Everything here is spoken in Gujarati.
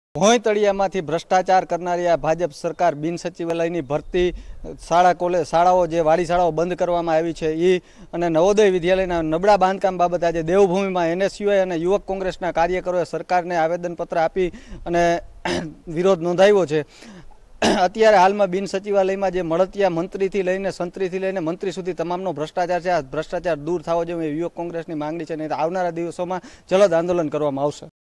ભોંય તળિયામાંથી ભ્રષ્ટાચાર કરનારી આ ભાજપ સરકાર બિન સચિવાલયની ભરતી શાળાઓ જે વાડી શાળાઓ બંધ કરવામાં આવી છે એ અને નવોદય વિદ્યાલયના નબળા બાંધકામ બાબતે આજે દેવભૂમિમાં NSUI અને યુવક કોંગ્રેસના કાર્યકરોએ સરકારને આવેદનપત્ર આપી અને વિરોધ નોંધાવ્યો છે। અત્યારે હાલમાં બિન સચિવાલયમાં જે મળતિયા મંત્રીથી લઈને સંત્રીથી લઈને મંત્રી સુધી તમામનો ભ્રષ્ટાચાર છે। આ ભ્રષ્ટાચાર દૂર થવો જોઈએ યુવક કોંગ્રેસની માંગણી છે, નહીં તો આવનારા દિવસોમાં જલદ આંદોલન કરવામાં આવશે।